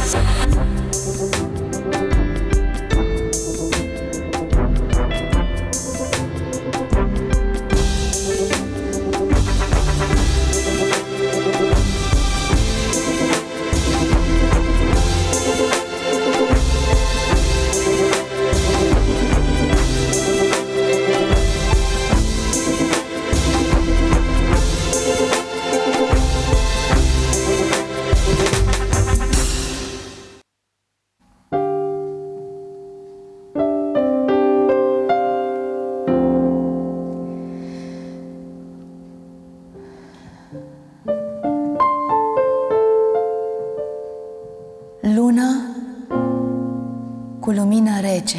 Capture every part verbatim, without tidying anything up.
Lună cu lumină rece,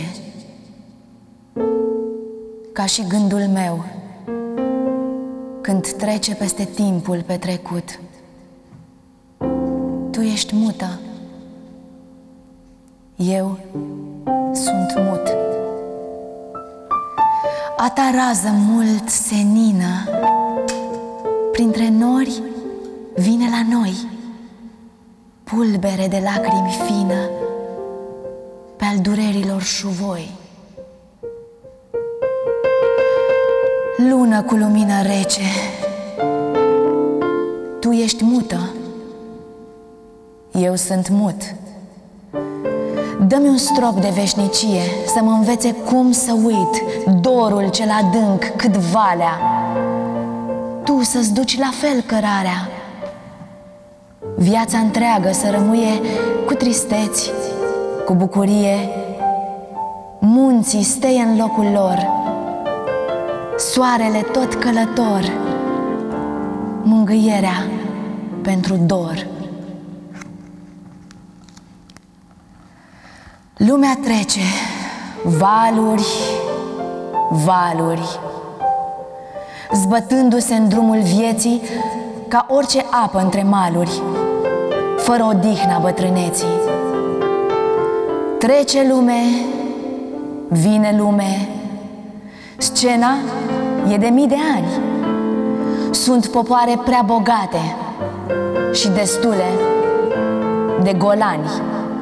ca și gândul meu când trece peste timpul petrecut. Tu ești mută, eu sunt mut. A ta rază mult senină printre nori vine la noi, pulbere de lacrimi fină pe-al durerilor șuvoi. Lună cu lumină rece, tu ești mută, eu sunt mut. Dă-mi un strop de veșnicie să mă învețe cum să uit dorul cel adânc cât valea, tu să-ți duci la fel cărarea. Viața întreagă să rămâie cu tristeți, cu bucurie, munții steie în locul lor, soarele tot călător, mângâierea pentru dor. Lumea trece, valuri, valuri, zbătându-se în drumul vieții ca orice apă între maluri, fără odihna bătrâneții. Trece lume, vine lume, scena e de mii de ani. Sunt popoare prea bogate și destule de golani.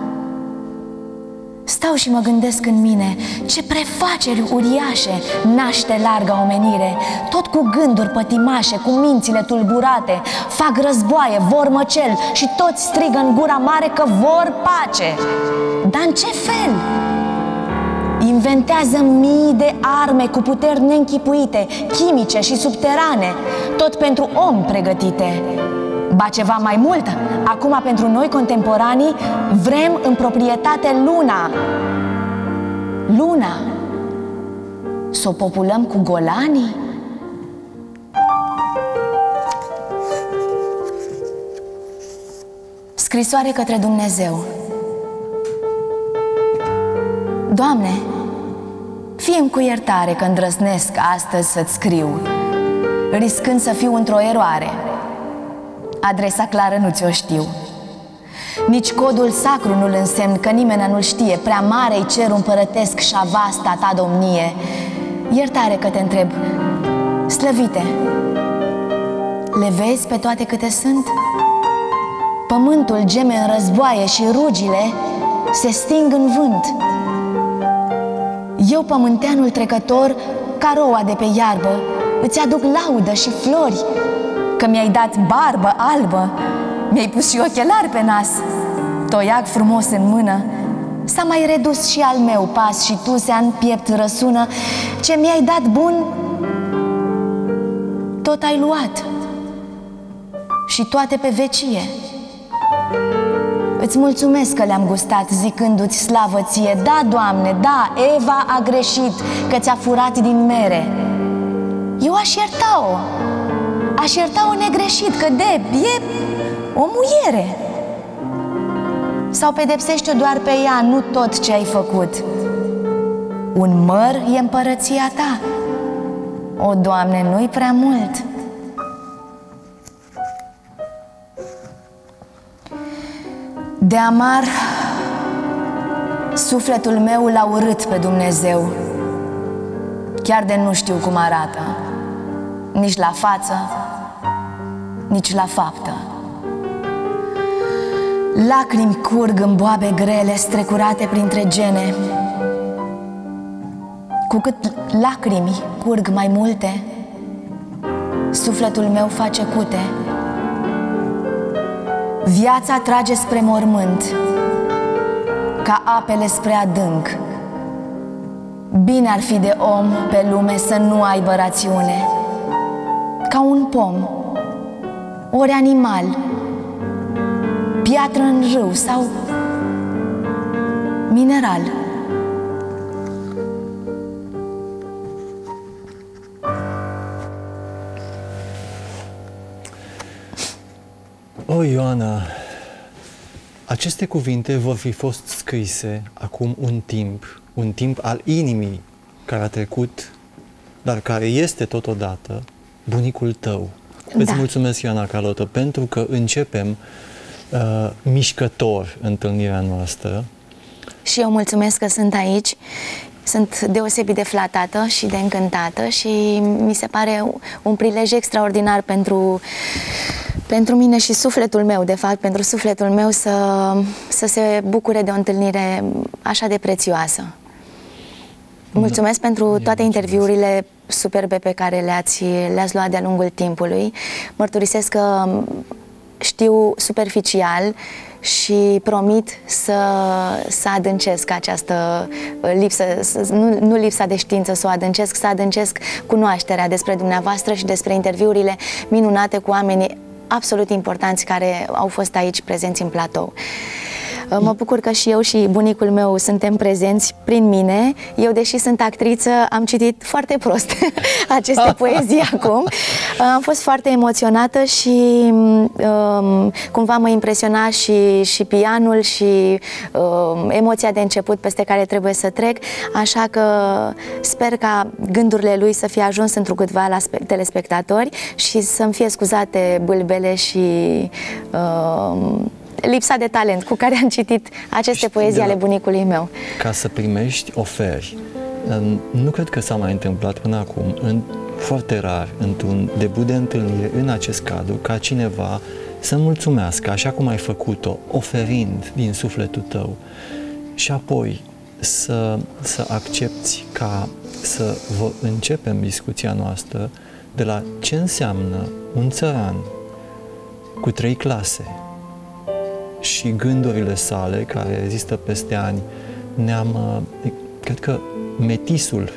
Stau și mă gândesc în mine ce prefaceri uriașe naște larga omenire. Tot cu gânduri pătimașe, cu mințile tulburate, fac războaie, vor măcel și toți strigă în gura mare că vor pace. Dar în ce fel? Inventează mii de arme cu puteri neînchipuite, chimice și subterane, tot pentru om pregătite. Ba ceva mai mult, acum pentru noi contemporanii vrem în proprietate luna. Luna, s-o populăm cu golanii? Scrisoare către Dumnezeu. Doamne, fie-mi cu iertare că îndrăznesc astăzi să-ți scriu, riscând să fiu într-o eroare. Adresa clară nu ți-o știu, nici codul sacru nu-l însemn, că nimeni nu-l știe. Prea mare-i cerul împărătesc și-a vasta ta domnie. Iertare că te întreb, slăvite, le vezi pe toate câte sunt? Pământul geme în războaie și rugile se sting în vânt. Eu, pământeanul trecător, ca roa de pe iarbă, îți aduc laudă și flori, că mi-ai dat barbă albă, mi-ai pus și ochelari pe nas, toiac frumos în mână. S-a mai redus și al meu pas și tusea în piept răsună. Ce mi-ai dat bun, tot ai luat și toate pe vecie. Îți mulțumesc că le-am gustat zicându-ți slavă ție. Da, Doamne, da, Eva a greșit că ți-a furat din mere. Eu aș ierta-o, aș ierta-o negreșit, că de e o muiere. Sau pedepsește-o doar pe ea, nu tot ce ai făcut. Un măr e împărăția ta. O, Doamne, nu-i prea mult. De amar, sufletul meu l-a urât pe Dumnezeu, chiar de nu știu cum arată, nici la față, nici la faptă. Lacrimi curg în boabe grele, strecurate printre gene. Cu cât lacrimi curg mai multe, sufletul meu face cute. Viața trage spre mormânt, ca apele spre adânc. Bine ar fi de om pe lume să nu aibă rațiune, ca un pom, ori animal, piatră în râu sau mineral. O, Ioana, aceste cuvinte vor fi fost scrise acum un timp, un timp al inimii care a trecut, dar care este totodată bunicul tău. Da. Îți mulțumesc, Ioana Carlotă, pentru că începem uh, mișcător întâlnirea noastră. Și eu mulțumesc că sunt aici. Sunt deosebit de flatată și de încântată și mi se pare un prilej extraordinar pentru, pentru mine și sufletul meu, de fapt, pentru sufletul meu să, să se bucure de o întâlnire așa de prețioasă. Mulțumesc da. pentru toate interviurile superbe pe care le-ați le-ați luat de-a lungul timpului. Mărturisesc că știu superficial și promit să, să adâncesc această lipsă, nu, nu lipsa de știință, să o adâncesc, să adâncesc cunoașterea despre dumneavoastră și despre interviurile minunate cu oamenii absolut importanți care au fost aici prezenți în platou. Mă bucur că și eu și bunicul meu suntem prezenți prin mine. Eu, deși sunt actriță, am citit foarte prost aceste poezii acum. Am fost foarte emoționată și um, cumva mă impresiona și, și pianul și um, emoția de început peste care trebuie să trec. Așa că sper ca gândurile lui să fie ajuns întrucâtva la telespectatori și să-mi fie scuzate bâlbele și um, lipsa de talent cu care am citit aceste poezii ale bunicului meu. Ca să primești oferi. Nu cred că s-a mai întâmplat până acum, în, foarte rar, într-un debut de întâlnire, în acest cadru, ca cineva să mulțumească, așa cum ai făcut-o, oferind din sufletul tău și apoi să, să accepti ca să începem discuția noastră de la ce înseamnă un țăran cu trei clase și gândurile sale, care există peste ani. Ne-am, cred că metisul,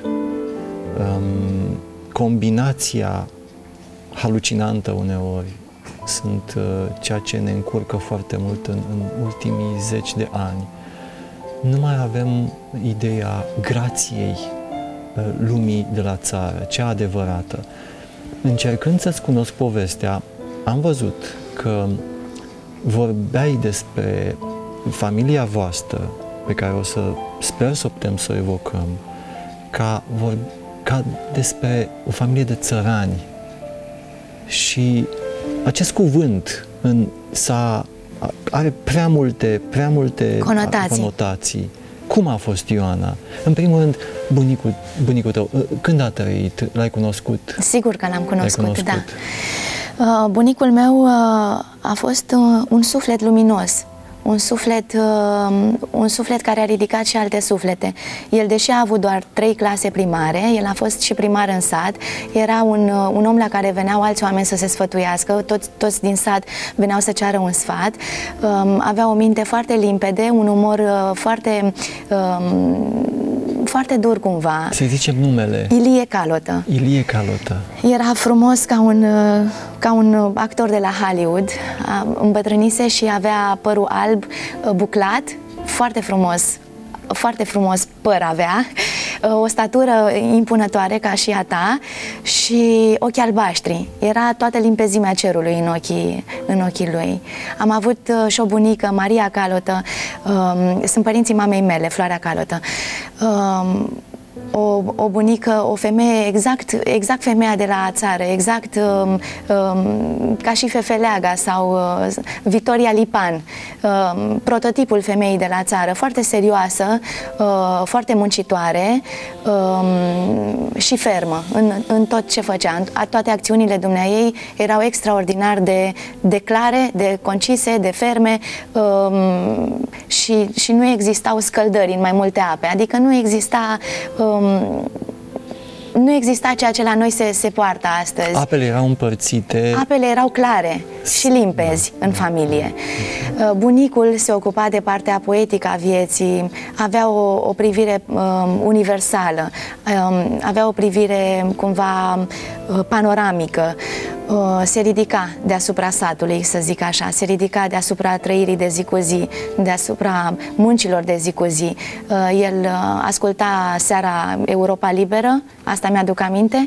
um, combinația halucinantă uneori sunt uh, ceea ce ne încurcă foarte mult în, în ultimii zeci de ani. Nu mai avem ideea grației uh, lumii de la țară, cea adevărată. Încercând să-ți cunosc povestea, am văzut că vorbeai despre familia voastră, pe care o să sper să putem să o evocăm, ca, vor, ca despre o familie de țărani. Și acest cuvânt în, s-a, are prea multe, prea multe conotații. conotații. Cum a fost Ioana? În primul rând, bunicul, bunicul tău, când a trăit? L-ai cunoscut? Sigur că l-am cunoscut, cunoscut, da. Uh, bunicul meu uh, a fost uh, un suflet luminos, un suflet, uh, un suflet care a ridicat și alte suflete. El, deși a avut doar trei clase primare, el a fost și primar în sat, era un, uh, un om la care veneau alți oameni să se sfătuiască, toți, toți din sat veneau să ceară un sfat, uh, avea o minte foarte limpede, un umor uh, foarte... Uh, foarte dur cumva. Să-i zicem numele. Ilie Calotă. Ilie Calotă. Era frumos ca un, ca un actor de la Hollywood. Îmbătrânise și avea părul alb buclat, foarte frumos, foarte frumos păr avea, o statură impunătoare ca și a ta și ochi albaștri. Era toată limpezimea cerului în ochii, în ochii lui. Am avut și o bunică, Maria Calotă, um, sunt părinții mamei mele, Floarea Calotă. Um, O, o bunică, o femeie, exact, exact femeia de la țară, exact um, um, ca și Fefeleaga sau uh, Victoria Lipan, um, prototipul femeii de la țară, foarte serioasă, uh, foarte muncitoare um, și fermă în, în tot ce făcea. Toate acțiunile dumneaei erau extraordinar de, de clare, de concise, de ferme um, și, și nu existau scăldări în mai multe ape, adică nu exista um, nu exista ceea ce la noi se, se poartă astăzi. Apele erau împărțite. Apele erau clare și limpezi da. în familie. Bunicul se ocupa de partea poetică a vieții, avea o, o privire um, universală, um, avea o privire cumva uh, panoramică. Uh, se ridica deasupra satului, să zic așa, se ridica deasupra trăirii de zi cu zi, deasupra muncilor de zi cu zi. Uh, el uh, asculta seara Europa Liberă, asta mi-aduc aminte,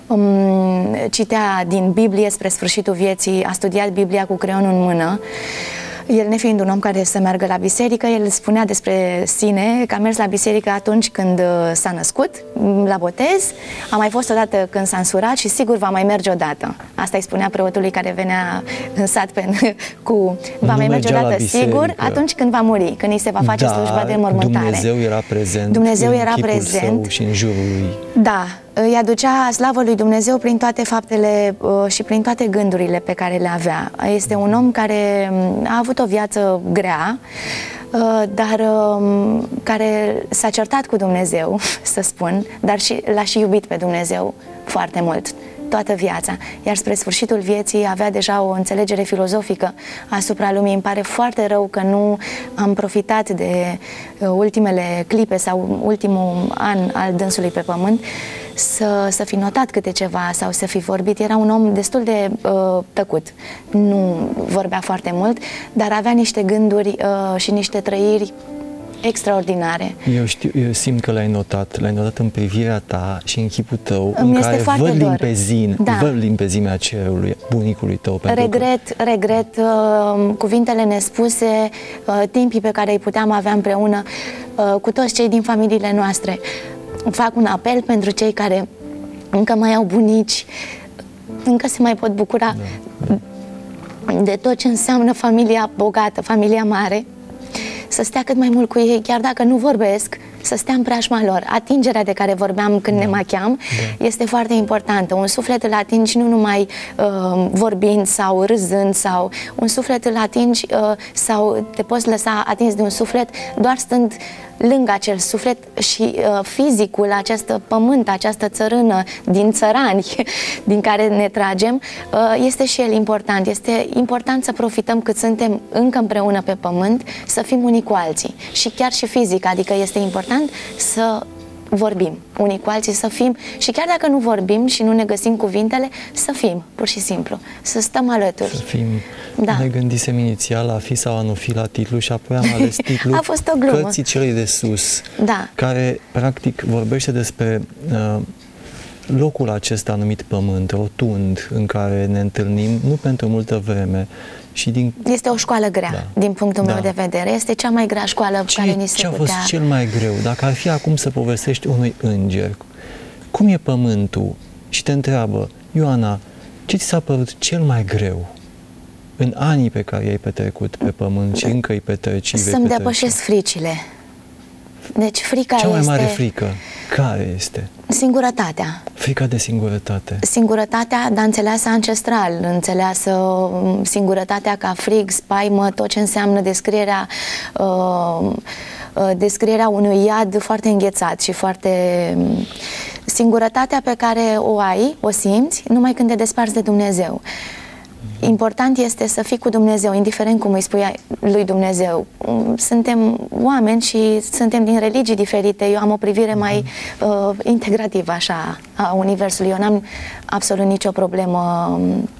um, citea din Biblie spre sfârșitul vieții, a studiat Biblia cu creionul în mână. El, nefiind un om care să meargă la biserică, el spunea despre sine că a mers la biserică atunci când s-a născut, la botez, a mai fost odată când s-a însurat și sigur va mai merge odată. Asta îi spunea preotului care venea în sat pe, cu va nu mai merge odată sigur atunci când va muri, când îi se va face Dar slujba de mormântare. Dumnezeu era prezent Dumnezeu în era chipul prezent său și în jurul lui. Da, îi aducea slavă lui Dumnezeu prin toate faptele uh, și prin toate gândurile pe care le avea. Este un om care a avut o viață grea, uh, dar uh, care s-a certat cu Dumnezeu, să spun, dar și l-a și iubit pe Dumnezeu foarte mult, toată viața. Iar spre sfârșitul vieții avea deja o înțelegere filozofică asupra lumii. Îmi pare foarte rău că nu am profitat de uh, ultimele clipe sau ultimul an al dânsului pe pământ să, să fi notat câte ceva sau să fi vorbit. Era un om destul de uh, tăcut. Nu vorbea foarte mult, dar avea niște gânduri uh, și niște trăiri extraordinare. Eu știu, eu simt că l-ai notat, l-ai notat în privirea ta și în chipul tău, Îmi în este care văd, limpezin, da. văd limpezimea cerului, bunicului tău. Regret, că... regret uh, cuvintele nespuse, uh, timpii pe care îi puteam avea împreună uh, cu toți cei din familiile noastre. Fac un apel pentru cei care încă mai au bunici, încă se mai pot bucura da. de tot ce înseamnă familia bogată, familia mare, să stea cât mai mult cu ei, chiar dacă nu vorbesc, să stea în preajma lor. Atingerea de care vorbeam când da. ne machiam da. este foarte importantă. Un suflet îl atingi nu numai uh, vorbind sau râzând, sau un suflet îl atingi uh, sau te poți lăsa atins de un suflet doar stând lângă acel suflet și uh, fizicul, acest pământ, această țărână din țărani din care ne tragem, uh, este și el important. Este important să profităm cât suntem încă împreună pe pământ, să fim unii cu alții. Și chiar și fizic, adică este important să vorbim unii cu alții, să fim, și chiar dacă nu vorbim și nu ne găsim cuvintele, să fim, pur și simplu, să stăm alături. Să fim. Da. Ne gândisem inițial a fi sau a nu fi la titlu și apoi am ales titlul a fost o glumă. Cărții celei de sus, da. care practic vorbește despre uh, locul acesta numit pământ, rotund, în care ne întâlnim, nu pentru multă vreme. Și din... Este o școală grea, da. din punctul da. meu de vedere. Este cea mai grea școală ce, care ni se Ce a putea... fost cel mai greu? Dacă ar fi acum să povestești unui înger, cum e pământul? Și te întreabă, Ioana, ce ți s-a părut cel mai greu în anii pe care i-ai petrecut pe pământ și încă îi petreci? Să-mi depășesc fricile. Deci frica Cea mai este... mare frică, care este? Singurătatea. Frica de singurătate. Singurătatea, dar înțeleasă ancestral, înțeleasă singurătatea ca frig, spaimă, tot ce înseamnă descrierea, uh, descrierea unui iad foarte înghețat și foarte... Singurătatea pe care o ai, o simți, numai când te desparți de Dumnezeu. Important este să fii cu Dumnezeu, indiferent cum îi spui lui Dumnezeu. Suntem oameni și suntem din religii diferite. Eu am o privire mai uh, integrativă așa a Universului. Eu n-am absolut nicio problemă.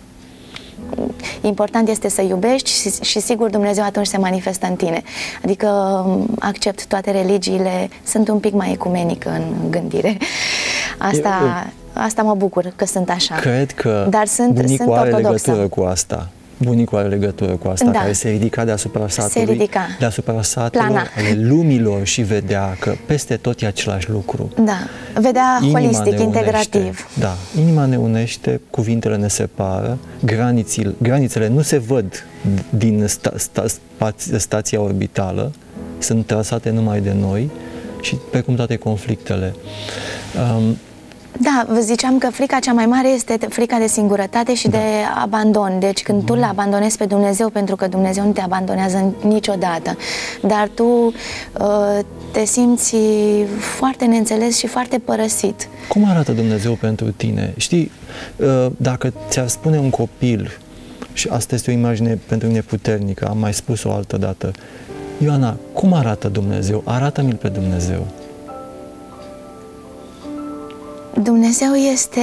Important este să iubești și, și sigur Dumnezeu atunci se manifestă în tine. Adică accept toate religiile, sunt un pic mai ecumenică în gândire. Asta... Eu... Asta mă bucur că sunt așa. Cred că Dar sunt, bunicul sunt are ortodoxă. legătură cu asta. Bunicul are legătură cu asta, da. care se ridica deasupra satului, deasupra satelor, Plana. ale lumilor și vedea că peste tot e același lucru. Da, vedea inima holistic, integrativ. Da, inima ne unește, cuvintele ne separă, granițele, granițele nu se văd din sta, sta, spația, stația orbitală, sunt trasate numai de noi și precum toate conflictele. Um, Da, vă ziceam că frica cea mai mare este frica de singurătate și da. de abandon. Deci când mm-hmm. tu îl abandonezi pe Dumnezeu, pentru că Dumnezeu nu te abandonează niciodată, dar tu uh, te simți foarte neînțeles și foarte părăsit. Cum arată Dumnezeu pentru tine? Știi, uh, dacă ți-ar spune un copil, și asta este o imagine pentru mine puternică, am mai spus-o altă dată, Ioana, cum arată Dumnezeu? Arată-mi-l pe Dumnezeu. Dumnezeu este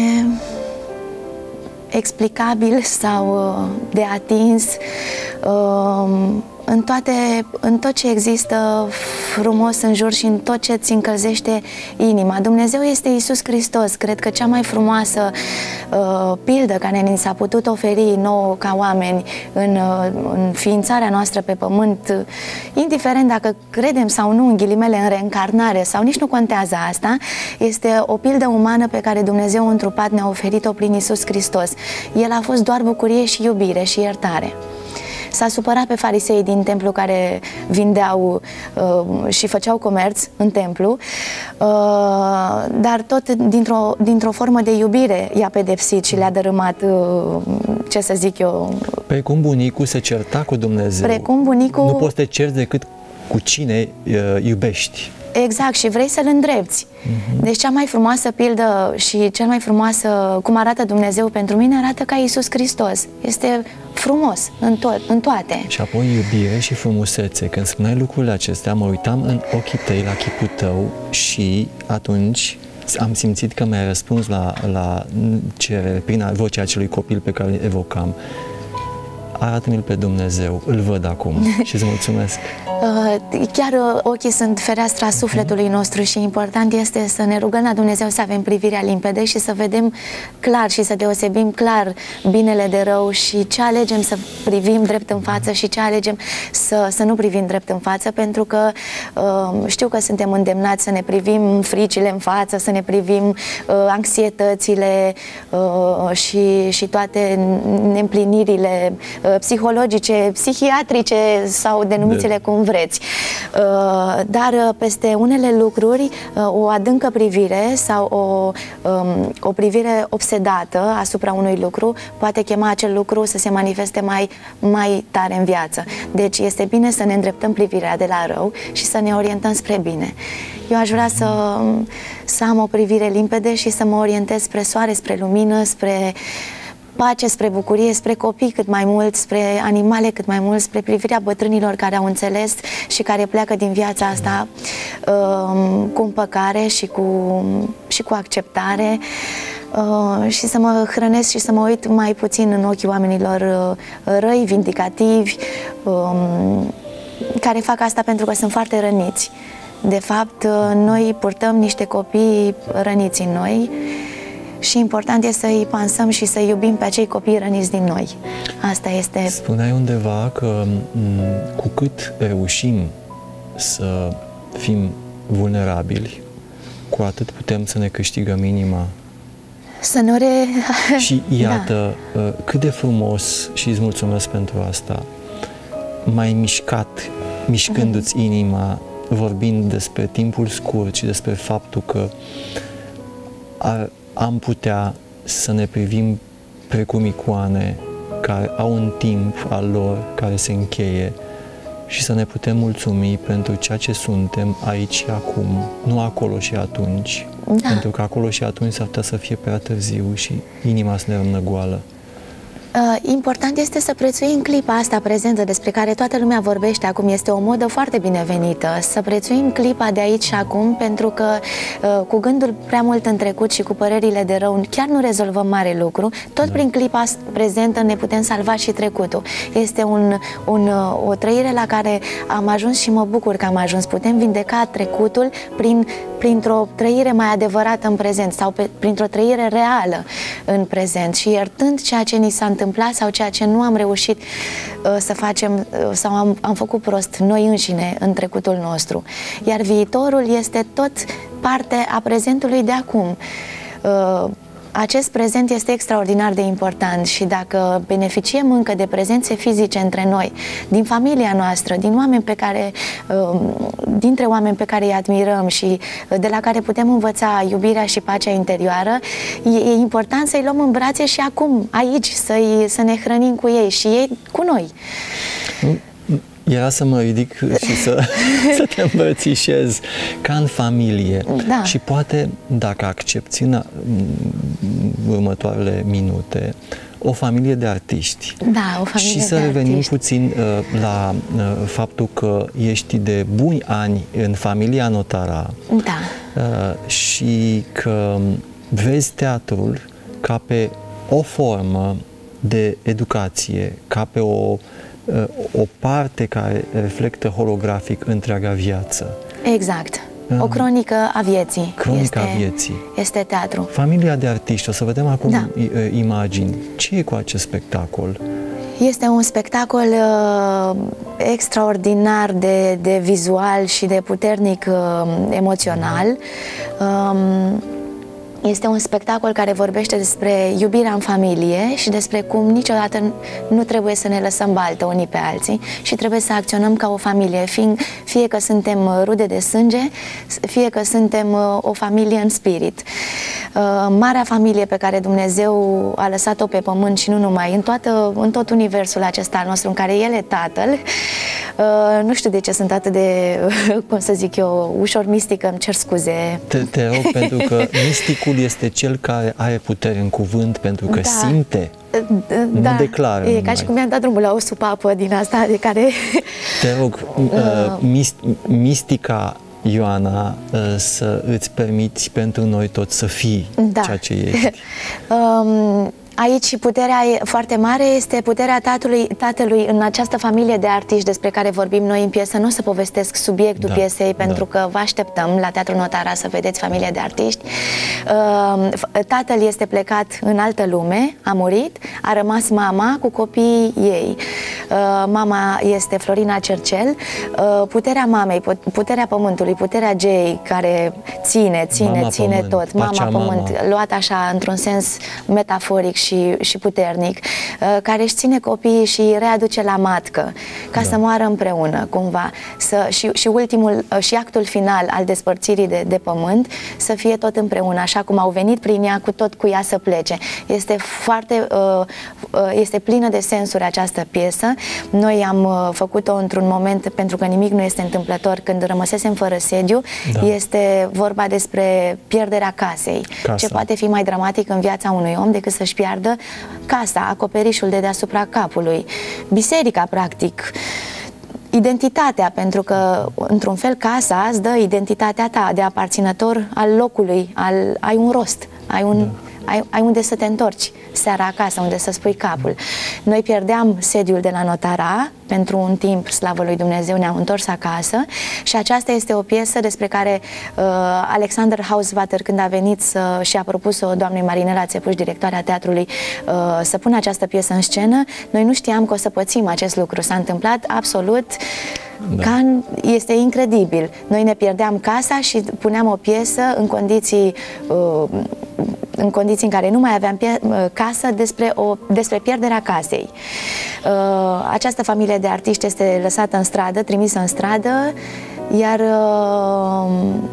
explicabil sau de atins în, toate, în tot ce există frumos în jur și în tot ce îți încălzește inima. Dumnezeu este Iisus Hristos. Cred că cea mai frumoasă uh, pildă care ni s-a putut oferi nouă ca oameni în, uh, în ființarea noastră pe pământ, indiferent dacă credem sau nu în ghilimele în reîncarnare sau nici nu contează asta, este o pildă umană pe care Dumnezeu întrupat ne-a oferit-o prin Iisus Hristos. El a fost doar bucurie și iubire și iertare. S-a supărat pe farisei din templu care vindeau uh, și făceau comerț în templu, uh, dar tot dintr-o dintr-o formă de iubire i-a pedepsit și le-a dărâmat, uh, ce să zic eu... Precum bunicul se certa cu Dumnezeu, Precum bunicul... nu poți să te cerți decât cu cine uh, iubești. Exact, și vrei să-L îndrepți. Uh-huh. Deci cea mai frumoasă pildă și cea mai frumoasă, cum arată Dumnezeu pentru mine, arată ca Iisus Hristos. Este frumos în, tot, în toate. Și apoi iubire și frumusețe. Când spuneai lucrurile acestea, mă uitam în ochii tăi, la chipul tău și atunci am simțit că mi-ai răspuns la, la cerere prin vocea acelui copil pe care îl evocam. Arată-mi-l pe Dumnezeu, îl văd acum și îți mulțumesc. Chiar ochii sunt fereastra sufletului nostru și important este să ne rugăm la Dumnezeu să avem privirea limpede și să vedem clar și să deosebim clar binele de rău și ce alegem să privim drept în față și ce alegem să, să nu privim drept în față, pentru că știu că suntem îndemnați să ne privim fricile în față, să ne privim anxietățile și, și toate neîmplinirile psihologice, psihiatrice sau denumiți-le cum vreți. Dar peste unele lucruri, o adâncă privire sau o, o privire obsedată asupra unui lucru poate chema acel lucru să se manifeste mai, mai tare în viață. Deci este bine să ne îndreptăm privirea de la rău și să ne orientăm spre bine. Eu aș vrea să, să am o privire limpede și să mă orientez spre soare, spre lumină, spre pace, spre bucurie, spre copii cât mai mult, spre animale cât mai mult, spre privirea bătrânilor care au înțeles și care pleacă din viața asta um, cu împăcare și cu, și cu acceptare, uh, și să mă hrănesc și să mă uit mai puțin în ochii oamenilor uh, răi, vindicativi, um, care fac asta pentru că sunt foarte răniți. De fapt, uh, noi purtăm niște copii răniți în noi și important este să-i pansăm și să iubim pe acei copii răniți din noi. Asta este... Spuneai undeva că cu cât reușim să fim vulnerabili, cu atât putem să ne câștigăm inima. Să nu re... Și iată, da. Cât de frumos, și îți mulțumesc pentru asta, m-ai mișcat, mișcându-ți uh-huh. inima, vorbind despre timpul scurt și despre faptul că ar, am putea să ne privim precum icoane care au un timp al lor care se încheie și să ne putem mulțumi pentru ceea ce suntem aici și acum, nu acolo și atunci, da. Pentru că acolo și atunci s-ar putea să fie prea târziu și inima să ne rămână goală. Important este să prețuim clipa asta prezentă despre care toată lumea vorbește acum. Este o modă foarte binevenită. Să prețuim clipa de aici și acum, pentru că cu gândul prea mult în trecut și cu părerile de rău chiar nu rezolvăm mare lucru. Tot da. Prin clipa prezentă ne putem salva și trecutul. Este un, un, o trăire la care am ajuns și mă bucur că am ajuns. Putem vindeca trecutul prin, printr-o trăire mai adevărată în prezent sau pe, printr-o trăire reală în prezent și iertând ceea ce ni s-a întâmplat sau ceea ce nu am reușit uh, să facem uh, sau am, am făcut prost noi înșine în trecutul nostru. Iar viitorul este tot parte a prezentului de acum. Uh, acest prezent este extraordinar de important și dacă beneficiem încă de prezențe fizice între noi, din familia noastră, din oameni pe care, dintre oameni pe care îi admirăm și de la care putem învăța iubirea și pacea interioară, e important să-i luăm în brațe și acum, aici, să-i, să ne hrănim cu ei și ei cu noi. Era să mă ridic și să, să te îmbrățișez ca în familie. Da. Și poate, dacă accepti în următoarele minute, o familie de artiști. Da, o familie și să de revenim artiști. puțin uh, la uh, faptul că ești de buni ani în familia Notara. Da. Uh, și că vezi teatrul ca pe o formă de educație, ca pe o o parte care reflectă holografic întreaga viață. Exact. O cronică a vieții. Cronica este, vieții. Este teatru. Familia de artiști. O să vedem acum da. imagini. Ce e cu acest spectacol? Este un spectacol uh, extraordinar de, de vizual și de puternic uh, emoțional. Um, Este un spectacol care vorbește despre iubirea în familie și despre cum niciodată nu trebuie să ne lăsăm baltă unii pe alții și trebuie să acționăm ca o familie, fie, fie că suntem rude de sânge, fie că suntem o familie în spirit. Marea familie pe care Dumnezeu a lăsat-o pe pământ și nu numai, în, toată, în tot universul acesta al nostru, în care El e Tatăl. Nu știu de ce sunt atât de, cum să zic eu, ușor mistică, îmi cer scuze. Te, te rog, pentru că misticul este cel care are putere în cuvânt, pentru că da. simte, da. nu declară. E numai. ca și cum mi-am dat drumul la o supapă din asta de care... Te rog, uh, mist, mistica Ioana, uh, să îți permiți pentru noi toți să fii da. ceea ce ești. um, Aici puterea foarte mare este puterea tatălui, tatălui în această familie de artiști despre care vorbim noi în piesă. Nu o să povestesc subiectul da, piesei, pentru da. că vă așteptăm la Teatrul Notara să vedeți familia de artiști. Tatăl este plecat în altă lume, a murit, a rămas mama cu copiii ei. Mama este Florina Cercel. Puterea mamei, puterea pământului, puterea Geei care ține, ține, mama ține pământ, tot. Mama pământ, mama. luat așa într-un sens metaforic și, și puternic, care își ține copiii și îi readuce la matcă ca da. să moară împreună cumva să, și, și ultimul și actul final al despărțirii de, de pământ să fie tot împreună, așa cum au venit prin ea, cu tot cu ea să plece. Este foarte este plină de sensuri această piesă. Noi am făcut-o într-un moment, pentru că nimic nu este întâmplător, când rămăsesem fără sediu. Da. Este vorba despre pierderea casei. Casa. Ce poate fi mai dramatic în viața unui om decât să-și piardă casa, acoperișul de deasupra capului, biserica, practic, identitatea, pentru că, într-un fel, casa îți dă identitatea ta de aparținător al locului, al, ai un rost, ai un... Da. Ai, ai unde să te întorci seara acasă, unde să spui capul. Noi pierdeam sediul de la Notara, pentru un timp, slavă lui Dumnezeu, ne-am întors acasă și aceasta este o piesă despre care uh, Alexander Hausvater, când a venit să, și a propus-o doamnei Marinela Țepuș, directoarea teatrului, uh, să pună această piesă în scenă, noi nu știam că o să pățim acest lucru. S-a întâmplat absolut. Da. Ca, este incredibil. Noi ne pierdeam casa și puneam o piesă în condiții uh, în condiții în care nu mai aveam casă despre, o, despre pierderea casei. Uh, această familie de artiști este lăsată în stradă, trimisă în stradă, iar uh,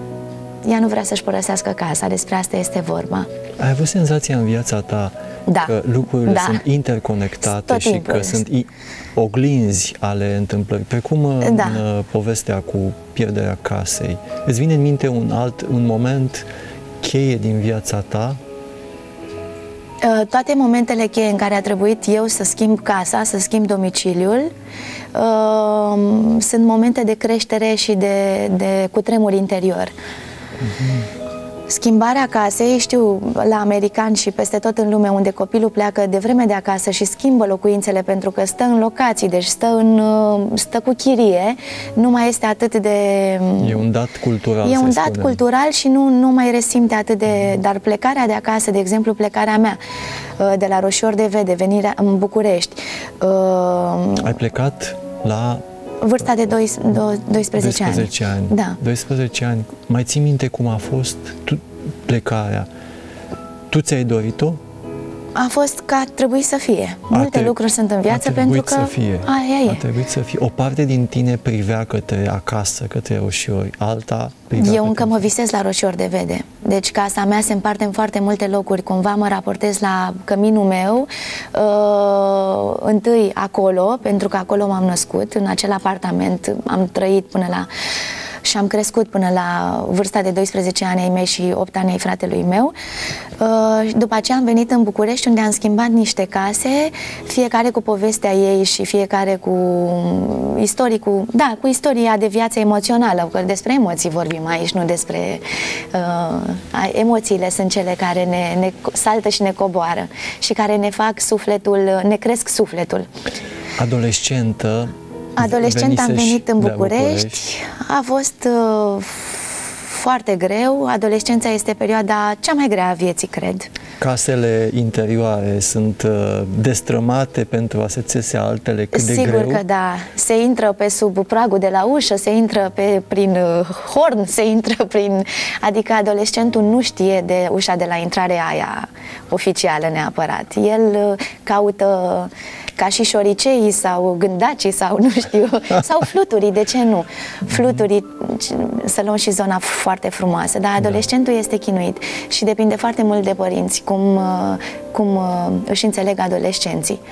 ea nu vrea să-și părăsească casa. Despre asta este vorba. Ai avut senzația în viața ta da. că lucrurile da. sunt interconectate Tot și timpul. că sunt oglinzi ale întâmplării, precum da. în povestea cu pierderea casei. Îți vine în minte un alt, un moment cheie din viața ta? Toate momentele cheie în care a trebuit eu să schimb casa, să schimb domiciliul, sunt momente de creștere și de, de cutremur interior. Uh-huh. Schimbarea casei, știu, la americani și peste tot în lume, unde copilul pleacă de vreme de acasă și schimbă locuințele pentru că stă în locații, deci stă, în, stă cu chirie, nu mai este atât de... E un dat cultural, E un dat spunem. cultural și nu, nu mai resimte atât de... Dar plecarea de acasă, de exemplu, plecarea mea de la Roșior de Vede, venirea în București... Ai plecat la... Vârsta de doisprezece ani. ani. Da. doisprezece ani. Mai ții minte cum a fost tu, plecarea? Tu ți-ai dorit-o? A fost că a trebuit să fie. Multe tre- lucruri sunt în viață pentru că să fie. aia e. A trebuit să fie. O parte din tine privea către acasă, către Roșiori, alta privea Eu încă către... mă visez la Roșiori de Vede. Deci casa mea se împarte în foarte multe locuri. Cumva mă raportez la căminul meu, uh, întâi acolo, pentru că acolo m-am născut, în acel apartament am trăit până la... și am crescut până la vârsta de doisprezece ani ai mei și opt ani ai fratelui meu. După aceea am venit în București, unde am schimbat niște case, fiecare cu povestea ei și fiecare cu istoricul, da, cu istoria de viață emoțională, că despre emoții vorbim aici, nu despre... Uh, emoțiile sunt cele care ne, ne saltă și ne coboară și care ne fac sufletul, ne cresc sufletul. Adolescentă, Adolescent am venit în București. București, a fost uh, foarte greu. Adolescența este perioada cea mai grea a vieții, cred. Casele interioare sunt uh, destrămate pentru a se țese altele cât de Sigur greu? că da. Se intră pe sub pragul de la ușă, se intră pe, prin uh, horn, se intră prin... Adică adolescentul nu știe de ușa de la intrare aia oficială neapărat. El uh, caută... ca și șoriceii sau gândacii sau nu știu, sau fluturii, de ce nu? Fluturii, să luăm și zona foarte frumoasă, dar adolescentul este chinuit și depinde foarte mult de părinți, cum, cum își înțeleg adolescenții.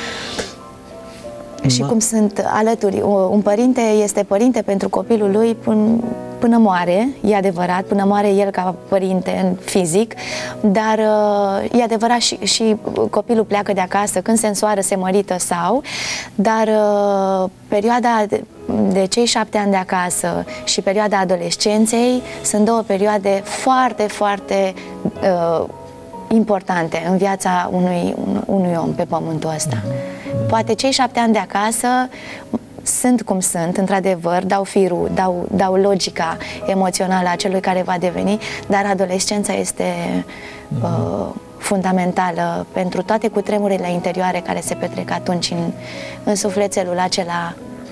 Și cum sunt alături. Un părinte este părinte pentru copilul lui până, până moare, e adevărat, până moare el ca părinte în fizic, dar e adevărat și, și copilul pleacă de acasă când se însoară, se mărită sau, dar perioada de, de cei șapte ani de acasă și perioada adolescenței sunt două perioade foarte, foarte uh, importante în viața unui, unui om pe pământul ăsta. Poate cei șapte ani de acasă sunt cum sunt, într-adevăr, dau firul, dau, dau logica emoțională a celui care va deveni, dar adolescența este uh, fundamentală pentru toate cutremurile interioare care se petrec atunci în, în sufletelul acela.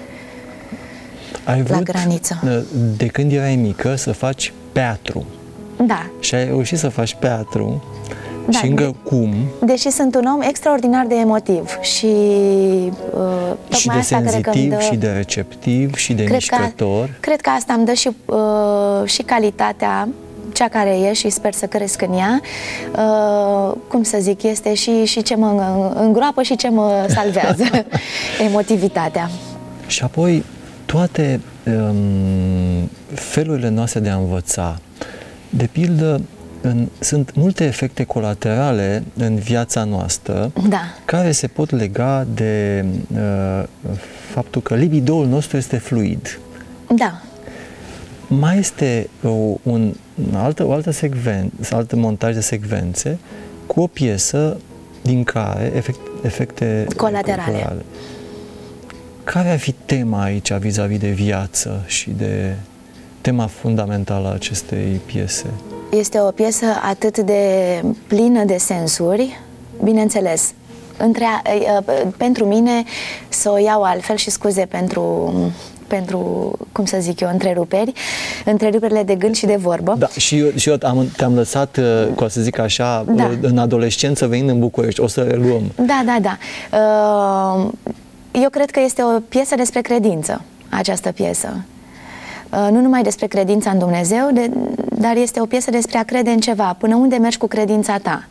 Ai la vrut, graniță. De când erai mică, să faci teatru. Da. Și ai reușit să faci teatru. Da, și încă cum? Deși sunt un om extraordinar de emotiv și uh, și de senzitiv, dă, și de receptiv, și de cred mișcător. Că, cred că asta îmi dă și, uh, și calitatea, cea care e, și sper să cresc în ea. Uh, cum să zic, este și, și ce mă îngroapă și ce mă salvează. Emotivitatea. Și apoi toate um, felurile noastre de a învăța, de pildă, În, sunt multe efecte colaterale în viața noastră, da, care se pot lega de uh, faptul că libidoul nostru este fluid. Da. Mai este o, un altă, o altă secvență, altă montaj de secvențe cu o piesă din care efect, efecte colaterale. colaterale. Care ar fi tema aici vis-a-vis de viață și de tema fundamentală a acestei piese? Este o piesă atât de plină de sensuri, bineînțeles. Între, pentru mine, să o iau altfel, și scuze pentru, pentru, cum să zic eu, întreruperi, întreruperile de gând și de vorbă. Da, și eu, și eu am, te-am lăsat, cum să zic așa, da, în adolescență venind în București. O să reluăm. Da, da, da. Eu cred că este o piesă despre credință, această piesă. Nu numai despre credința în Dumnezeu, de, dar este o piesă despre a crede în ceva. Până unde mergi cu credința ta?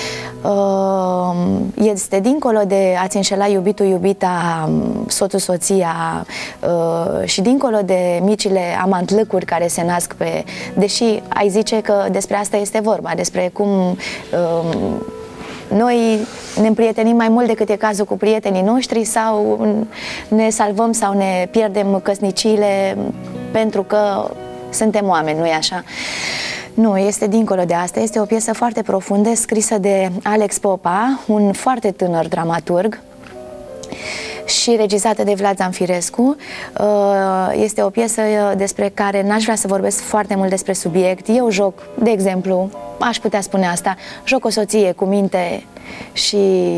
Uh, este dincolo de a-ți înșela iubitul, iubita, soțul, soția uh, și dincolo de micile amantlăcuri care se nasc pe... Deși ai zice că despre asta este vorba, despre cum... Uh, noi ne împrietenim mai mult decât e cazul cu prietenii noștri, sau ne salvăm sau ne pierdem căsniciile pentru că suntem oameni, nu-i așa? Nu, este dincolo de asta. Este o piesă foarte profundă, scrisă de Alex Popa, un foarte tânăr dramaturg, și regizată de Vlad Zamfirescu. Este o piesă despre care n-aș vrea să vorbesc foarte mult despre subiect. Eu joc, de exemplu, aș putea spune asta, joc o soție cu minte și,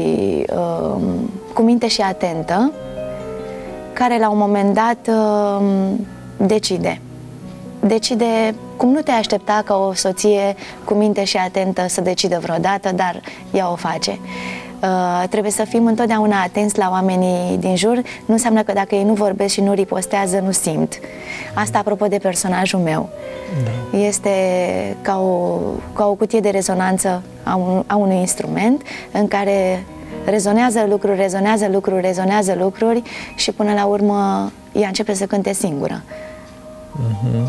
cu minte și atentă, care la un moment dat decide. decide cum nu te-ai aștepta ca o soție cu minte și atentă să decidă vreodată, dar ea o face. Uh, trebuie să fim întotdeauna atenți la oamenii din jur. Nu înseamnă că dacă ei nu vorbesc și nu ripostează, nu simt. Asta apropo de personajul meu. Da. Este ca o, ca o cutie de rezonanță a, un, a unui instrument în care rezonează lucruri, rezonează lucruri, rezonează lucruri și până la urmă ea începe să cânte singură. Uh-huh.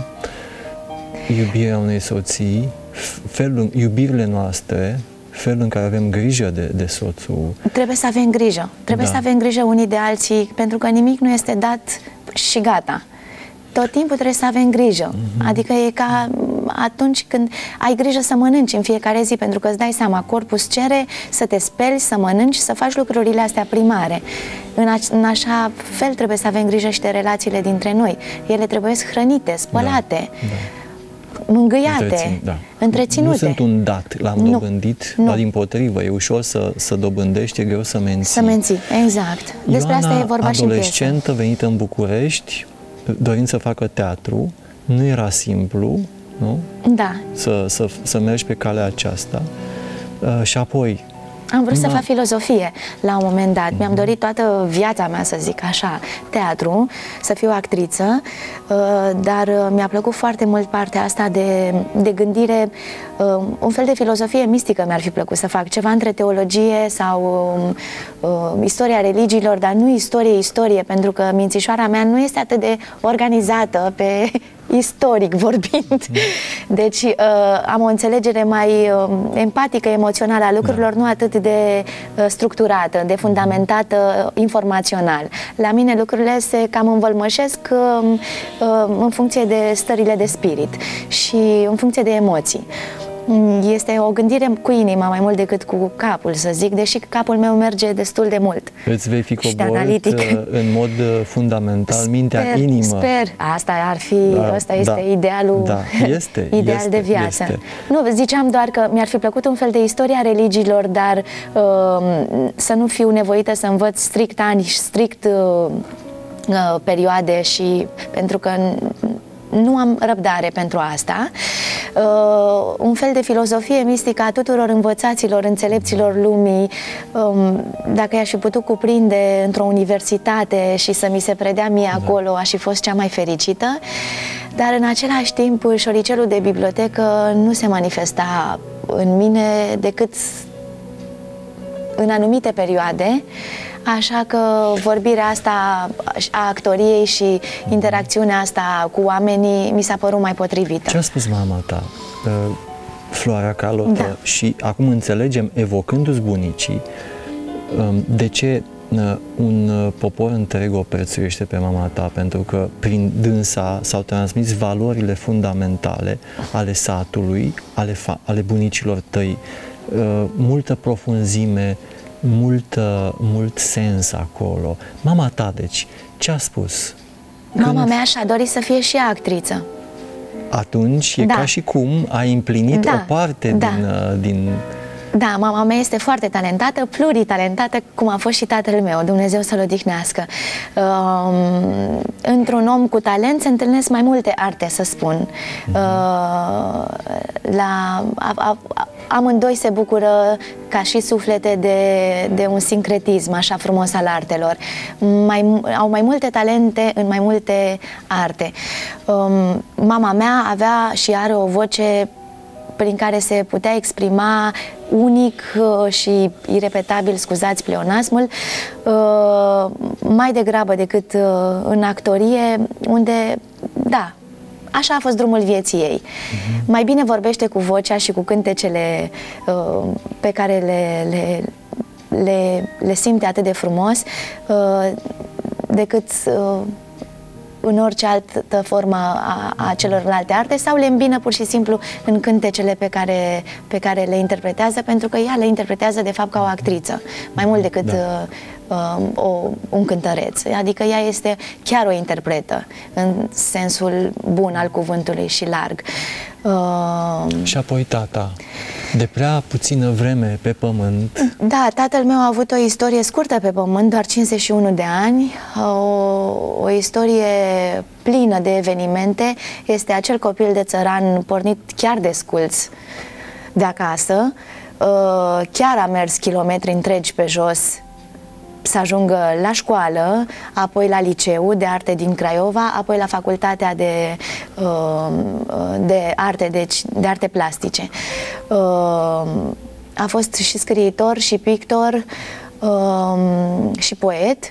Iubirea unei soții, felul, iubirile noastre, felul în care avem grijă de, de soțul. Trebuie să avem grijă. Trebuie da. să avem grijă unii de alții, pentru că nimic nu este dat și gata. Tot timpul trebuie să avem grijă. Mm-hmm. Adică e ca atunci când ai grijă să mănânci în fiecare zi, pentru că îți dai seama, corpul îți cere să te speli, să mănânci, să faci lucrurile astea primare. În, a, în așa fel trebuie să avem grijă și de relațiile dintre noi. Ele trebuie hrănite, spălate. Da. Da. Mângâiate, Întrețin, da. întreținute. Nu sunt un dat, l-am nu, dobândit, nu. dar dimpotrivă, e ușor să, să dobândești, e greu să menții. Să menții, exact. Despre Ioana, asta e vorba și în piesă. adolescentă, venită în București, dorind să facă teatru, nu era simplu, nu? Da. Să, să, să mergi pe calea aceasta. Uh, și apoi... Am vrut să fac filozofie la un moment dat. Mi-am dorit toată viața mea, să zic așa, teatru, să fiu actriță, dar mi-a plăcut foarte mult partea asta de, de gândire, un fel de filozofie mistică mi-ar fi plăcut să fac, ceva între teologie sau um, istoria religiilor, dar nu istorie, istorie, pentru că mințișoara mea nu este atât de organizată pe... istoric vorbind. Deci uh, am o înțelegere mai uh, empatică, emoțională a lucrurilor, da. nu atât de uh, structurată, de fundamentată uh, informațional. La mine lucrurile se cam învălmășesc uh, uh, în funcție de stările de spirit și în funcție de emoții. Este o gândire cu inima mai mult decât cu capul, să zic, deși capul meu merge destul de mult. Îți vei fi coborât în mod fundamental sper, mintea, inimă. Sper, asta ar fi, da, asta este da, idealul da, este, ideal este, de viață. Este. Nu, ziceam doar că mi-ar fi plăcut un fel de istoria religiilor, dar uh, să nu fiu nevoită să învăț strict ani și strict uh, uh, perioade și pentru că nu am răbdare pentru asta. Uh, un fel de filozofie mistică a tuturor învățaților, înțelepților lumii, um, dacă i-aș fi putut cuprinde într-o universitate și să mi se predea mie da. acolo, aș fi fost cea mai fericită, dar în același timp șoricelul de bibliotecă nu se manifesta în mine decât în anumite perioade. Așa că vorbirea asta a actoriei și interacțiunea asta cu oamenii mi s-a părut mai potrivită. Ce a spus mama ta, Floarea Carlota? Da. Și acum înțelegem, evocându-ți bunicii, de ce un popor întreg o prețuiește pe mama ta, pentru că prin dânsa s-au transmis valorile fundamentale ale satului, ale, ale bunicilor tăi, multă profunzime, mult, mult sens acolo. Mama ta, deci, ce a spus? Mama Când... mea și-a dorit să fie și actriță. Atunci e da. ca și cum a împlinit da. o parte da. din, din... Da, mama mea este foarte talentată, pluritalentată, cum a fost și tatăl meu, Dumnezeu să-l odihnească. Uh, într-un om cu talent se întâlnesc mai multe arte, să spun. Uh, la, a, a, amândoi se bucură ca și suflete de, de un sincretism așa frumos al artelor. Mai, au mai multe talente în mai multe arte. Uh, mama mea avea și are o voce prin care se putea exprima unic și irepetabil, scuzați pleonasmul, mai degrabă decât în actorie, unde, da, așa a fost drumul vieții ei. Uh-huh. Mai bine vorbește cu vocea și cu cântecele pe care le, le, le, le simte atât de frumos, decât în orice altă formă a, a celorlalte arte, sau le îmbină pur și simplu în cântecele pe care, pe care le interpretează, pentru că ea le interpretează de fapt ca o actriță, mai mult decât da. uh, o, un cântăreț. Adică ea este chiar o interpretă, în sensul bun al cuvântului și larg. Uh, și apoi tata. De prea puțină vreme pe pământ. Da, tatăl meu a avut o istorie scurtă pe pământ, doar cincizeci și unu de ani, o, o istorie plină de evenimente. Este acel copil de țăran pornit chiar de sculț de acasă, chiar a mers kilometri întregi pe jos să ajungă la școală, apoi la liceu de arte din Craiova, apoi la facultatea de, de arte, deci de arte plastice. A fost și scriitor, și pictor, și poet.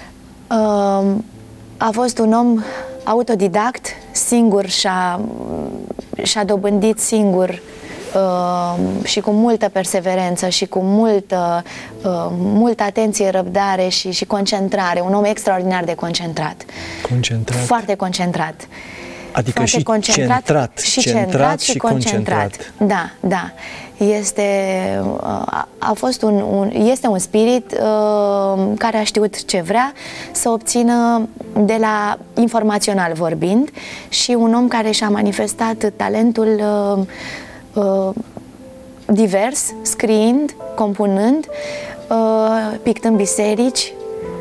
A fost un om autodidact, singur și-a și-a dobândit singur Uh, și cu multă perseverență și cu multă, uh, multă atenție, răbdare și, și concentrare. Un om extraordinar de concentrat. Concentrat. Foarte concentrat. Adică Foarte și concentrat, centrat. Și centrat, centrat și și concentrat. concentrat. Da, da. Este, a, a fost un, un, este un spirit uh, care a știut ce vrea să obțină de la informațional vorbind și un om care și-a manifestat talentul uh, Uh, divers, scriind, compunând, uh, pictând biserici.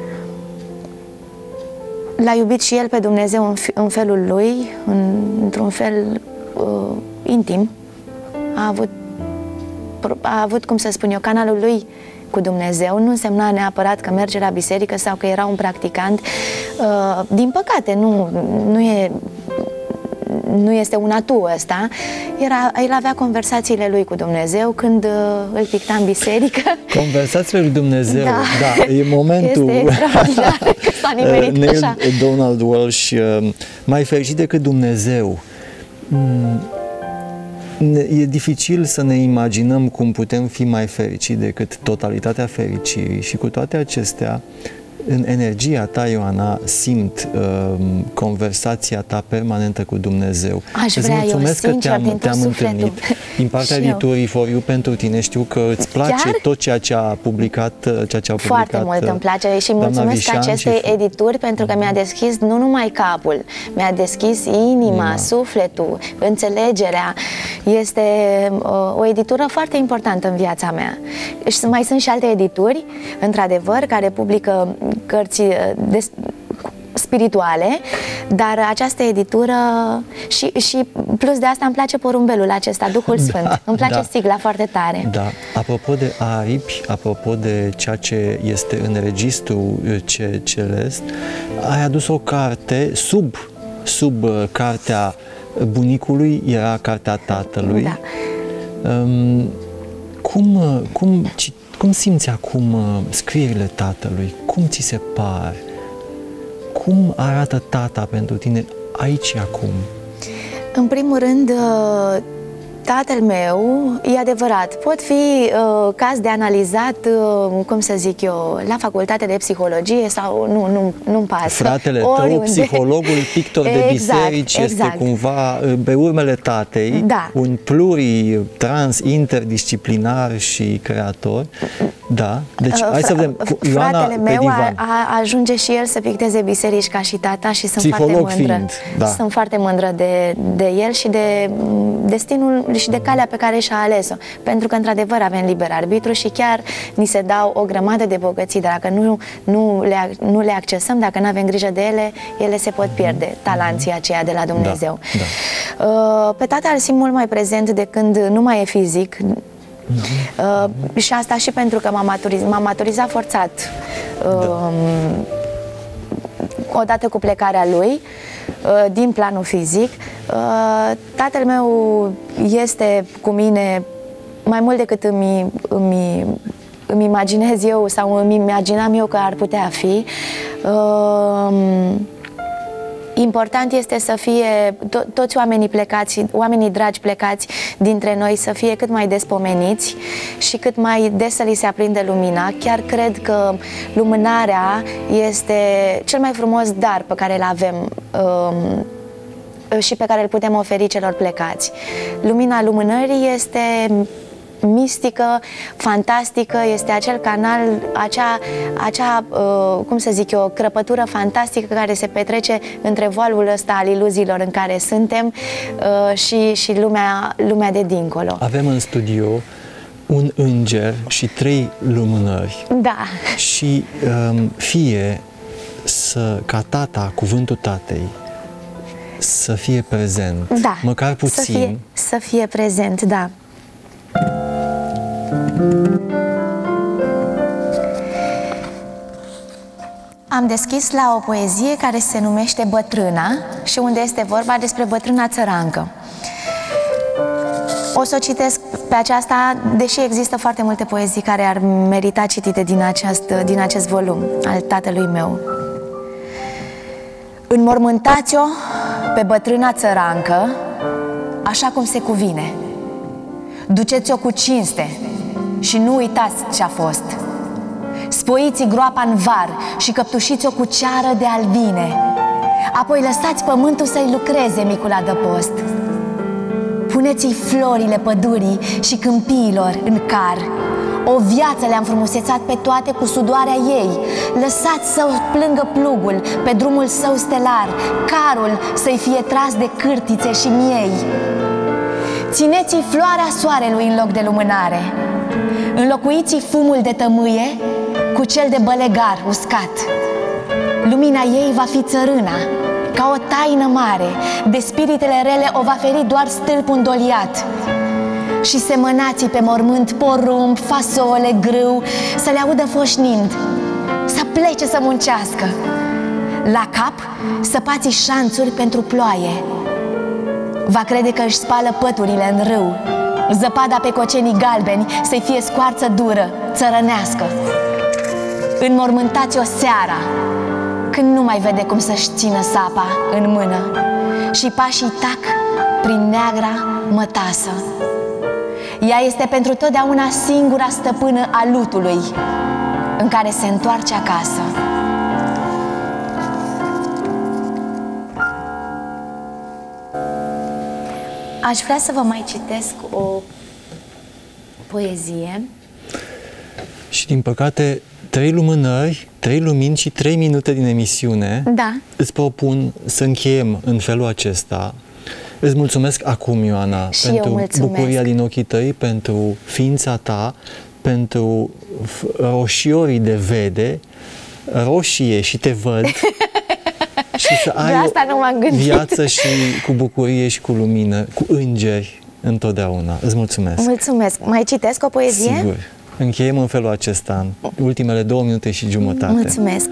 L-a iubit și el pe Dumnezeu în, în felul lui, în, într-un fel uh, intim. A avut, a avut, cum să spun eu, canalul lui cu Dumnezeu. Nu însemna neapărat că merge la biserică sau că era un practicant. Uh, din păcate, nu, nu e... nu este un atu ăsta, era, el avea conversațiile lui cu Dumnezeu când uh, îl picta în biserică. Conversațiile lui Dumnezeu, da, da, e momentul. Este extraordinar că s-a nimerit Neil așa. Donald Walsh, mai fericit decât Dumnezeu. E dificil să ne imaginăm cum putem fi mai fericiți decât totalitatea fericirii și cu toate acestea, în energia ta, Ioana, simt uh, conversația ta permanentă cu Dumnezeu. Aș Îți vrea mulțumesc eu, că sincer, te-am te întâlnit din partea editurii For You pentru tine. Știu că îți place Chiar? tot ceea ce a publicat, ceea ce au publicat. Foarte mult îmi place și mulțumesc Vișan acestei și... edituri pentru că mi-a deschis nu numai capul, mi-a deschis inima, inima, sufletul, înțelegerea. Este uh, o editură foarte importantă în viața mea. Și mai sunt și alte edituri, într-adevăr, care publică cărți de, spirituale, dar această editură și, și plus de asta îmi place porumbelul acesta, Duhul Sfânt. Da, îmi place da, sigla foarte tare. Da. Apropo de aripi, apropo de ceea ce este în registru ce, celest, ai adus o carte sub, sub cartea bunicului, era cartea tatălui. Da. Um, cum, cum, cum simți acum scrierile tatălui? Cum ți se par? Cum arată tata pentru tine aici și acum? În primul rând, tatăl meu, e adevărat, pot fi uh, caz de analizat, uh, cum să zic eu, la facultate de psihologie sau nu, nu, nu-mi pasă. Fratele oriunde. tău, psihologul, pictor de exact, biserici, exact. este cumva pe urmele tatei, da. un pluri, trans, interdisciplinar și creator. Da, deci hai să vedem. Ioana Fratele pe meu divan. a, a, ajunge și el să picteze biserici ca și tata și sunt Psiholog foarte mândră. fiind, da. Sunt foarte mândră de, de el și de destinul și de calea pe care și-a ales-o. Pentru că, într-adevăr, avem liber arbitru și chiar ni se dau o grămadă de bogății, dar dacă nu, nu, le, nu le accesăm, dacă nu avem grijă de ele, ele se pot pierde, talanții aceia de la Dumnezeu. Da, da. Pe tata îl simt mult mai prezent de când nu mai e fizic. Uh, și asta și pentru că m-am maturizat, maturizat forțat uh, da. odată cu plecarea lui uh, din planul fizic. uh, Tatăl meu este cu mine mai mult decât îmi, îmi, îmi imaginez eu sau îmi imaginam eu că ar putea fi. uh, Important este să fie to toți oamenii plecați, oamenii dragi plecați dintre noi să fie cât mai despomeniți și cât mai des să li se aprinde lumina. Chiar cred că lumânarea este cel mai frumos dar pe care îl avem um, și pe care îl putem oferi celor plecați. Lumina lumânării este mistică, fantastică, este acel canal, acea, acea uh, cum să zic eu, crăpătură fantastică care se petrece între valul ăsta al iluziilor în care suntem uh, și, și lumea, lumea de dincolo. Avem în studio un înger și trei lumânări. Da. Și um, fie să, ca tata, cuvântul tatei, să fie prezent, da, măcar puțin. Să fie, să fie prezent, da. Am deschis la o poezie care se numește Bătrâna și unde este vorba despre bătrâna țărancă. O să o citesc pe aceasta, deși există foarte multe poezii care ar merita citite din acest, din acest volum al tatălui meu. Înmormântați-o pe bătrâna țărancă așa cum se cuvine. Duceți-o cu cinste și nu uitați ce-a fost. Spoiți groapa în var și căptușiți-o cu ceară de albine. Apoi lăsați pământul să-i lucreze micul adăpost. Puneți-i florile pădurii și câmpiilor în car. O viață le-am frumusețat pe toate cu sudoarea ei. Lăsați să plângă plugul pe drumul său stelar, carul să-i fie tras de cârtițe și miei. Țineți-i floarea soarelui în loc de lumânare. Înlocuiți-i fumul de tămâie cu cel de bălegar uscat. Lumina ei va fi țărâna, ca o taină mare. De spiritele rele o va feri doar stâlpul îndoliat. Și semănați pe mormânt porumb, fasole, grâu, să le audă foșnind, să plece să muncească. La cap săpați șanțuri pentru ploaie. Va crede că își spală păturile în râu. Zăpada pe cocenii galbeni să-i fie scoarță dură, țărănească. Înmormântați-o seara, când nu mai vede cum să-și țină sapa în mână și pașii tac prin neagra mătasă. Ea este pentru totdeauna singura stăpână a lutului în care se întoarce acasă. Aș vrea să vă mai citesc o poezie. Și din păcate, trei lumânări, trei lumini și trei minute din emisiune. Da. Îți propun să încheiem în felul acesta. Îți mulțumesc acum, Ioana, și pentru bucuria din ochii tăi, pentru ființa ta, pentru roșiorii de vede, roșie și te văd. Și să ai asta nu m-am gândit. Viață și cu bucurie și cu lumină, cu îngeri întotdeauna. Îți mulțumesc. Mulțumesc. Mai citesc o poezie? Sigur. Încheiem în felul acesta, ultimele două minute și jumătate. Mulțumesc.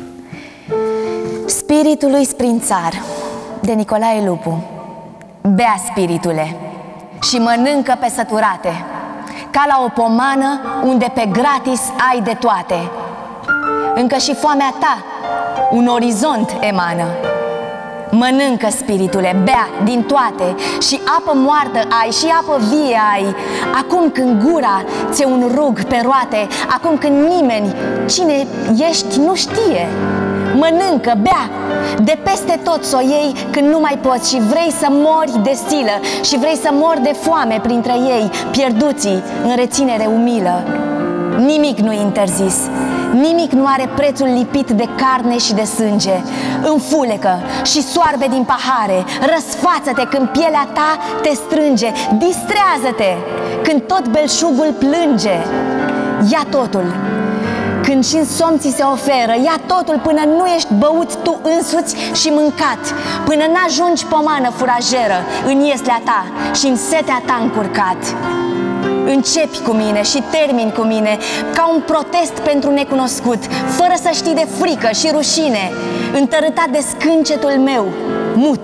Spiritului sprințar, de Nicolae Lupu. Bea, spiritule, și mănâncă pe săturate, ca la o pomană unde pe gratis ai de toate. Încă și foamea ta un orizont emană. Mănâncă, spiritule, bea din toate, și apă moartă ai și apă vie ai. Acum când gura ți-e un rug pe roate, acum când nimeni cine ești nu știe. Mănâncă, bea, de peste tot s-o iei când nu mai poți și vrei să mori de silă și vrei să mori de foame printre ei, pierduții în reținere umilă. Nimic nu-i interzis, nimic nu are prețul lipit de carne și de sânge. Înfulecă și soarbe din pahare, răsfață-te când pielea ta te strânge, distrează-te când tot belșugul plânge. Ia totul, când și în somn ți se oferă, ia totul până nu ești băut tu însuți și mâncat, până n-ajungi pomană furajeră în ieslea ta și în setea ta încurcat. Începi cu mine și termini cu mine ca un protest pentru necunoscut, fără să știi de frică și rușine, întărâtat de scâncetul meu, mut.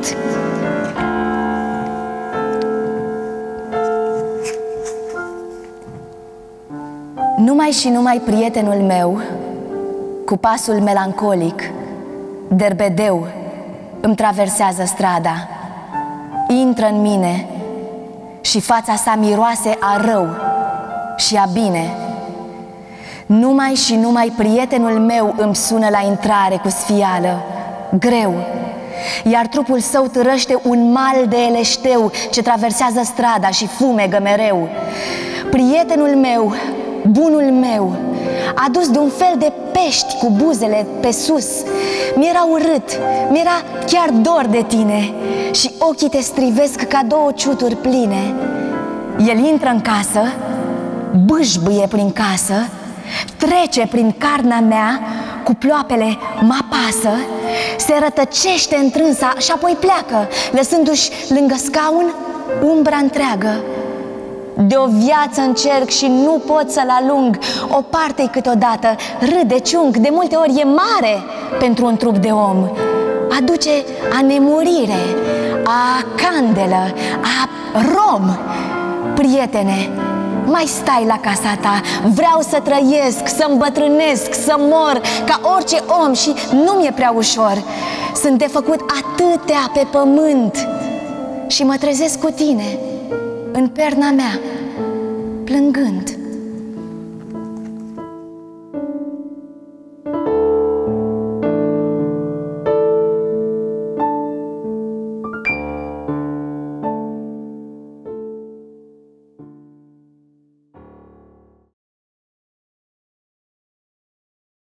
Numai și numai prietenul meu, cu pasul melancolic, derbedeu, îmi traversează strada. Intră în mine și fața sa miroase a rău și a bine. Numai și numai prietenul meu îmi sună la intrare cu sfială, greu, iar trupul său târăște un mal de eleșteu ce traversează strada și fumegă mereu. Prietenul meu, bunul meu, a dus de un fel de pești cu buzele pe sus. Mi-era urât, mi-era chiar dor de tine și ochii te strivesc ca două ciuturi pline. El intră în casă, bâșbâie prin casă, trece prin carnea mea, cu ploapele mă apasă, se rătăcește întrânsa și apoi pleacă, lăsându-și lângă scaun umbra întreagă. De o viață încerc și nu pot să-l alung, o parte-i câteodată râde ciung, de multe ori e mare pentru un trup de om. Aduce a nemurire, a candelă, a rom. Prietene, mai stai la casa ta, vreau să trăiesc, să îmbătrânesc, să mor ca orice om și nu mi-e prea ușor. Sunt de făcut atâtea pe pământ și mă trezesc cu tine în perna mea, plângând.